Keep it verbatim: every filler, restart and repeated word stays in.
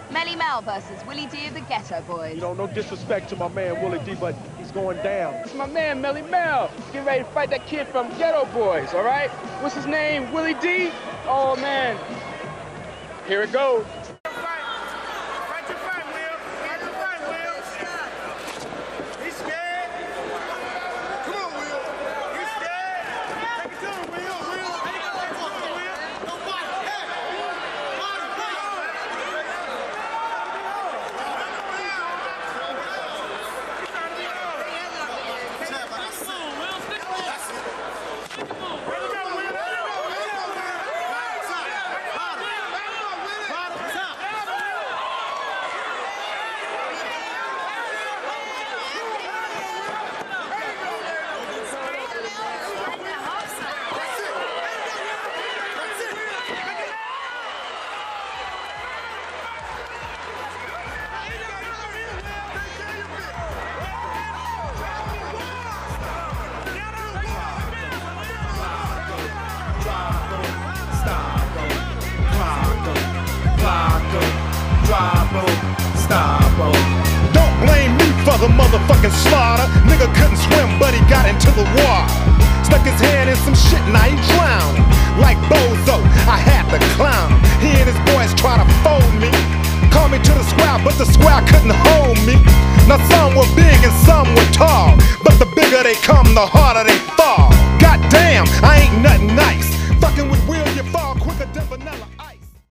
Melle Mel versus Willie D of the Geto Boys. You know, no disrespect to my man Willie D, but he's going down. It's my man Melle Mel. Get ready to fight that kid from Geto Boys, all right? What's his name? Willie D? Oh, man. Here it goes. Don't blame me for the motherfucking slaughter. Nigga couldn't swim, but he got into the water. Stuck his hand in some shit, now he drowning. Like Bozo, I had to clown him. He and his boys try to fold me. Call me to the square, but the square couldn't hold me. Now some were big and some were tall, but the bigger they come, the harder they fall. Goddamn, I ain't nothing nice. Fucking with Will, you fall quicker than vanilla.